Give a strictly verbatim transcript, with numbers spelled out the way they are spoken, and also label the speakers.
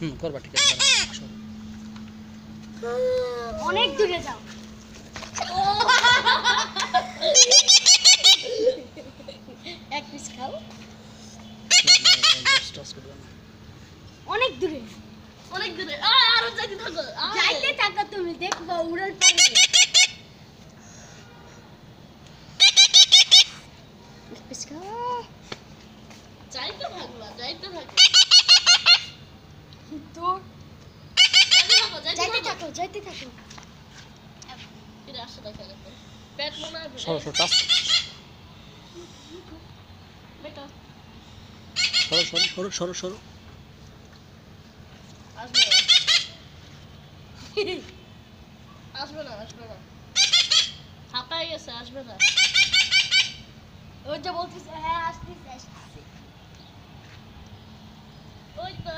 Speaker 1: হুম করবা ঠিক আছে আসো
Speaker 2: অনেক দূরে যাও এক পিস খাও অনেক দূরে
Speaker 3: অনেক দূরে আ আরো যাইতে থাকো
Speaker 2: যাইতে থাকো তুমি দেখবা উড়াল পারবে এক পিস খাও
Speaker 3: যাইতে থাকবা যাইতে থাকো
Speaker 2: তো
Speaker 3: যাইতে থাকো
Speaker 2: যাইতে
Speaker 3: যাইতে থাকো
Speaker 2: থাকো যাইতে থাকো
Speaker 3: এটা আসো দেখা যাবে পেট মনে হয়
Speaker 1: সরো সরো টাচ
Speaker 3: বেটা
Speaker 1: সরো সরো সরো সরো সরো
Speaker 3: আসবে আসবে না আসবে না হাঁপাই গেছে আসবে না
Speaker 2: ওই যে বলতেছে হ্যাঁ আসতেছে আসতেছে
Speaker 3: ওই তো